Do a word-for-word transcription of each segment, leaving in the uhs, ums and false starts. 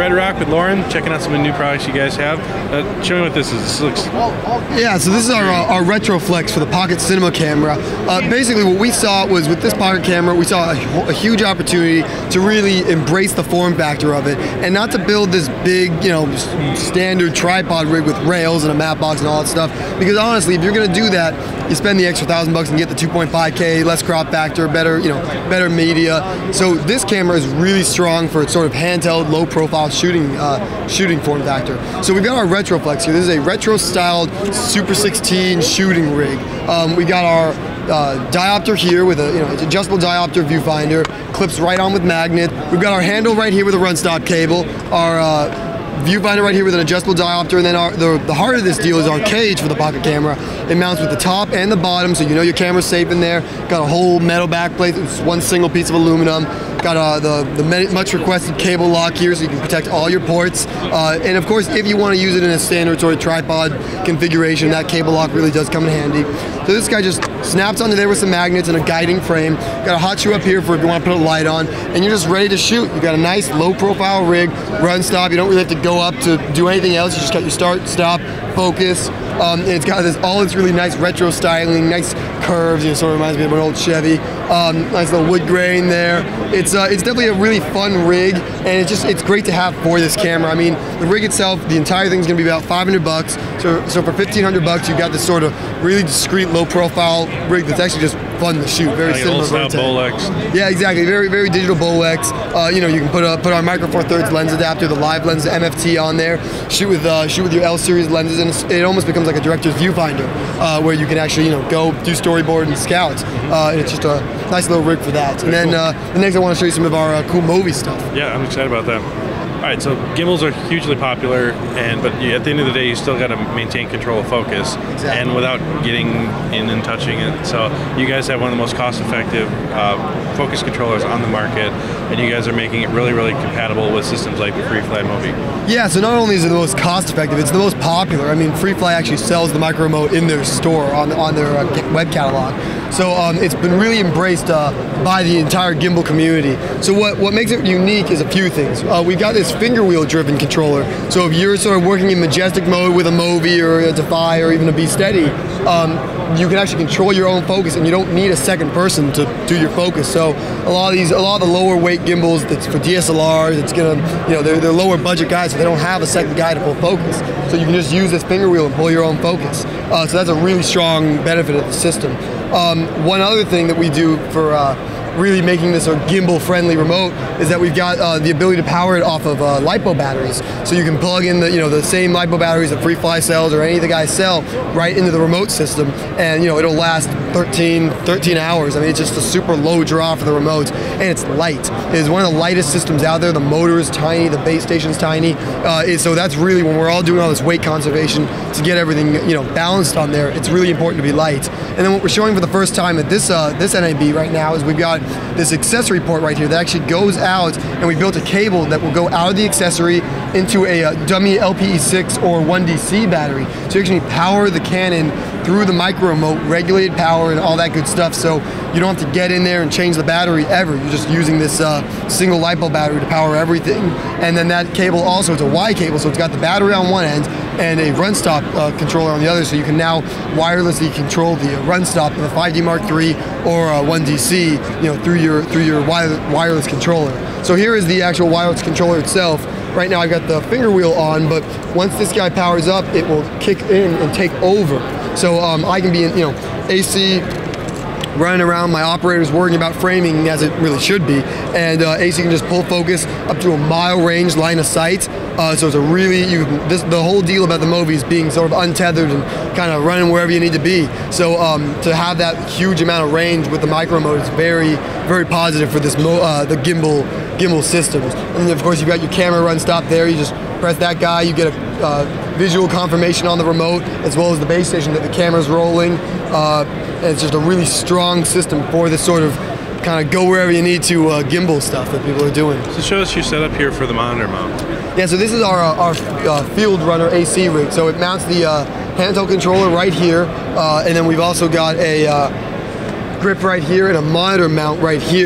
Red Rock with Lauren, checking out some of the new products you guys have. Uh, show me what this is. This looks... Yeah, so this is our, uh, our Retroflex for the Pocket Cinema camera. Uh, basically what we saw was with this Pocket camera, we saw a, a huge opportunity to really embrace the form factor of it, and not to build this big, you know, standard tripod rig with rails and a matte box and all that stuff, because honestly, if you're going to do that, you spend the extra thousand bucks and get the two point five K, less crop factor, better, you know, better media. So this camera is really strong for its sort of handheld, low-profile shooting uh, shooting form factor. So we've got our Retroflex here. This is a retro-styled Super sixteen shooting rig. Um, we got our uh, diopter here with a, you know, it's adjustable diopter viewfinder, clips right on with magnet. We've got our handle right here with a run stop cable. Our uh, viewfinder right here with an adjustable diopter, and then our, the, the heart of this deal is our cage for the pocket camera. It mounts with the top and the bottom, so you know your camera's safe in there. Got a whole metal backplate, it's one single piece of aluminum. Got uh, the, the much requested cable lock here so you can protect all your ports. Uh, and of course, if you want to use it in a standard sort of tripod configuration, that cable lock really does come in handy. So this guy just snaps onto there with some magnets and a guiding frame. Got a hot shoe up here for if you want to put a light on, and you're just ready to shoot. You got a nice low profile rig, run stop. You don't really have to go up to do anything else. You just got your start, stop, focus. Um, and it's got this all this really nice retro styling, nice curves. You know, sort of reminds me of an old Chevy. Um, nice little wood grain there. It's uh, it's definitely a really fun rig, and it's just it's great to have for this camera. I mean, the rig itself, the entire thing is going to be about five hundred bucks. So so for fifteen hundred bucks, you've got this sort of really discreet, low profile rig that's actually just fun to shoot. Very like similar old to Bolex. Yeah, exactly. Very very digital Bolex. Uh, you know, you can put a put our Micro Four Thirds lens adapter, the live lens M F T on there. Shoot with uh, shoot with your L series lenses, and it's, it almost becomes like a director's viewfinder, uh, where you can actually you know go do storyboard and scout. Uh, and it's just a nice little rig for that. And then uh, the next I want to show you some of our uh, cool Movi stuff. Yeah, I'm excited about that. All right, so gimbals are hugely popular, and but you, at the end of the day, you still got to maintain control of focus, exactly. and without getting in and touching it. So you guys have one of the most cost-effective uh, focus controllers on the market, and you guys are making it really, really compatible with systems like the FreeFly Movi. Yeah, so not only is it the most cost-effective, it's the most popular. I mean, FreeFly actually sells the micro remote in their store on on their uh, web catalog. So um, it's been really embraced uh, by the entire gimbal community. So what, what makes it unique is a few things. Uh, we've got this finger wheel driven controller. So if you're sort of working in majestic mode with a Movi or a Defy or even a Be Steady, um, you can actually control your own focus, and you don't need a second person to do your focus. So a lot of these, a lot of the lower weight gimbals that's for D S L Rs, it's gonna, you know, they're, they're lower budget guys, so they don't have a second guy to pull focus. So you can just use this finger wheel and pull your own focus. Uh, so that's a really strong benefit of the system. Um, one other thing that we do for uh, really making this a gimbal-friendly remote is that we've got uh, the ability to power it off of uh, LiPo batteries. So you can plug in the, you know, the same LiPo batteries that FreeFly sells or any of the guys sell right into the remote system, and you know it'll last thirteen, thirteen hours. I mean, it's just a super low draw for the remote, and it's light. It is one of the lightest systems out there. The motor is tiny, the base station's tiny, uh, so that's really when we're all doing all this weight conservation to get everything you know balanced on there. It's really important to be light. And then what we're showing for the first time at this uh, this N A B right now is we've got this accessory port right here that actually goes out, and we built a cable that will go out of the accessory into a uh, dummy L P E six or one D C battery. So you actually power the Canon through the micro remote, regulated power and all that good stuff, so you don't have to get in there and change the battery ever. You're just using this uh, single LiPo battery to power everything. And then that cable also, it's a Y cable, so it's got the battery on one end and a run stop uh, controller on the other, so you can now wirelessly control the uh, run stop of a five D Mark three or a one D C, you know, through your through your wire, wireless controller. So here is the actual wireless controller itself. Right now I've got the finger wheel on, but once this guy powers up, it will kick in and take over. So um, I can be in, you know, A C, running around, my operator's worrying about framing as it really should be, and uh, A C can just pull focus up to a mile range line of sight. Uh, so it's a really, you this the whole deal about the Movi is being sort of untethered and kind of running wherever you need to be. So um, to have that huge amount of range with the micro mode is very, very positive for this mo uh, the gimbal gimbal systems. And then of course you've got your camera run stop there. You just press that guy, you get a uh, visual confirmation on the remote as well as the base station that the camera's rolling. Uh, and it's just a really strong system for this sort of kind of go wherever you need to uh, gimbal stuff that people are doing. So show us your setup here for the monitor mount. Yeah, so this is our, uh, our uh, Field Runner A C rig. So it mounts the uh, handheld controller right here, uh, and then we've also got a uh, grip right here and a monitor mount right here.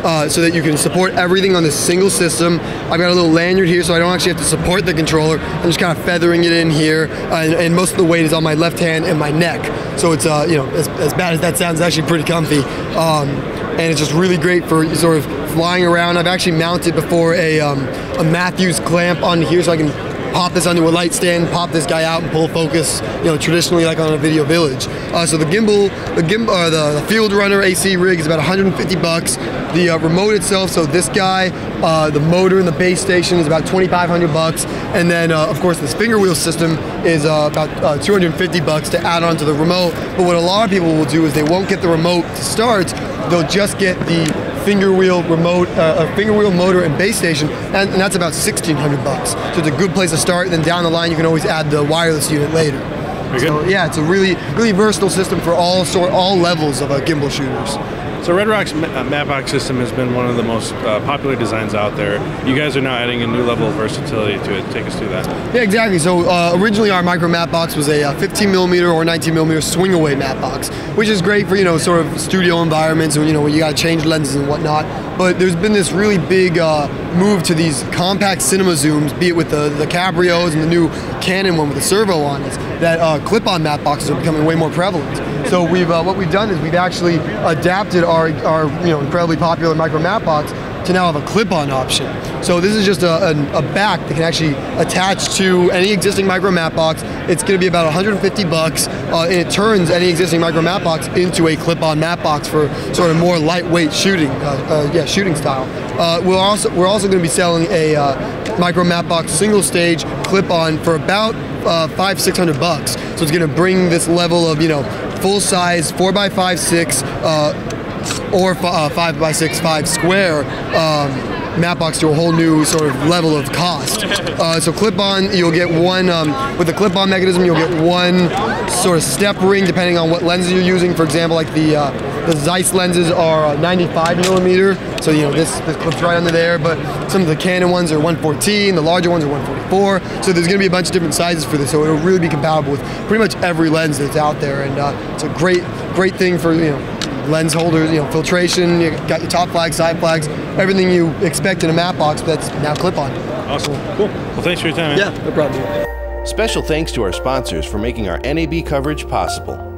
uh, so that you can support everything on this single system. I've got a little lanyard here, so I don't actually have to support the controller. I'm just kind of feathering it in here, uh, and, and most of the weight is on my left hand and my neck. So it's, uh, you know, as, as bad as that sounds, it's actually pretty comfy. Um, and it's just really great for sort of flying around. I've actually mounted before a, um, a Matthews clamp on here, so I can pop this onto a light stand, pop this guy out, and pull focus, you know, traditionally like on a Video Village. Uh, so the gimbal, the gimbal, uh, the, the Field Runner A C rig is about one hundred fifty bucks. The uh, remote itself, so this guy, uh, the motor and the base station is about twenty-five hundred bucks, and then uh, of course this finger wheel system is uh, about uh, two hundred fifty bucks to add on to the remote. But what a lot of people will do is they won't get the remote to start; they'll just get the finger wheel remote, uh, a finger wheel motor and base station, and, and that's about sixteen hundred bucks. So it's a good place to start, and then down the line you can always add the wireless unit later. Very so good. Yeah, it's a really, really versatile system for all sort, all levels of uh, gimbal shooters. So Red Rock's Mattbox system has been one of the most uh, popular designs out there. You guys are now adding a new level of versatility to it. Take us through that. Yeah, exactly. So uh, originally our micro matte box was a uh, fifteen millimeter or nineteen millimeter swing away matte box, which is great for, you know, sort of studio environments, or, you know, where you got to change lenses and whatnot. But there's been this really big uh, move to these compact cinema zooms, be it with the, the Cabrios and the new Canon one with the servo on it, that uh, clip-on matte boxes are becoming way more prevalent. So we've uh, what we've done is we've actually adapted our, our you know, incredibly popular micro matte box to now have a clip-on option. So this is just a, a, a back that can actually attach to any existing micro matte box. It's going to be about one hundred fifty bucks, uh, and it turns any existing micro matte box into a clip-on matte box for sort of more lightweight shooting, uh, uh, yeah, shooting style. Uh, we're also we're also going to be selling a uh, micro matte box single stage clip-on for about uh, five six hundred bucks. So it's going to bring this level of, you know, full size four by five six. Uh, or uh, five by six five square um, matte box to a whole new sort of level of cost. Uh, so clip-on, you'll get one, um, with the clip-on mechanism, you'll get one sort of step ring depending on what lenses you're using. For example, like the uh, the Zeiss lenses are uh, ninety-five millimeter, so you know this, this clips right under there, but some of the Canon ones are one fourteen, the larger ones are one forty-four, so there's going to be a bunch of different sizes for this, so it'll really be compatible with pretty much every lens that's out there, and uh, it's a great, great thing for, you know, lens holders, you know, filtration, you got your top flags, side flags, everything you expect in a matte box that's now clip-on. Awesome. Cool. Well, thanks for your time, man. Yeah, no problem. Special thanks to our sponsors for making our N A B coverage possible.